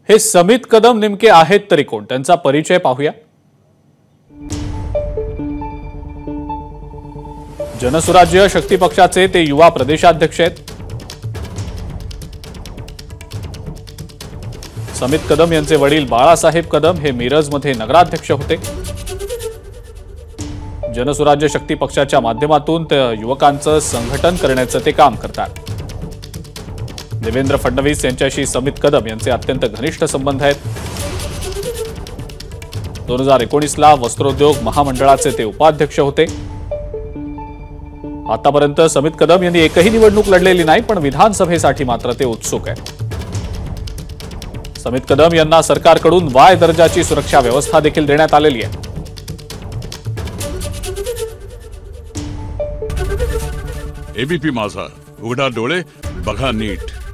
हे समित कदम नेमके आहेत तरी कोण, त्यांचा परिचय पाहूया। जनसुराज्य शक्ती पक्षाचे ते युवा प्रदेशाध्यक्ष आहेत। समित कदम यांचे वडील बाळासाहेब कदम हे मिरजमध्ये नगराध्यक्ष होते। जनसुराज्य शक्ती पक्षाच्या माध्यमातून ते युवकांचं संघटन करण्याचं ते काम करतात। देवेंद्र फडणवीस यांच्याशी समित कदम यांचे अत्यंत घनिष्ठ संबंध आहेत। 2019 ला वस्त्रोद्योग महामंडळाचे ते उपाध्यक्ष होते। आतापर्यंत समित कदम यांनी एकही निवडणूक लढलेली नाही, पण विधानसभेसाठी मात्र ते उत्सुक आहेत। समित कदम यांना सरकारकडून वाय दर्जाची सुरक्षा व्यवस्था देखील देण्यात आलेली आहे। एबीपी माझा, उघडा डोळे बघा नीट।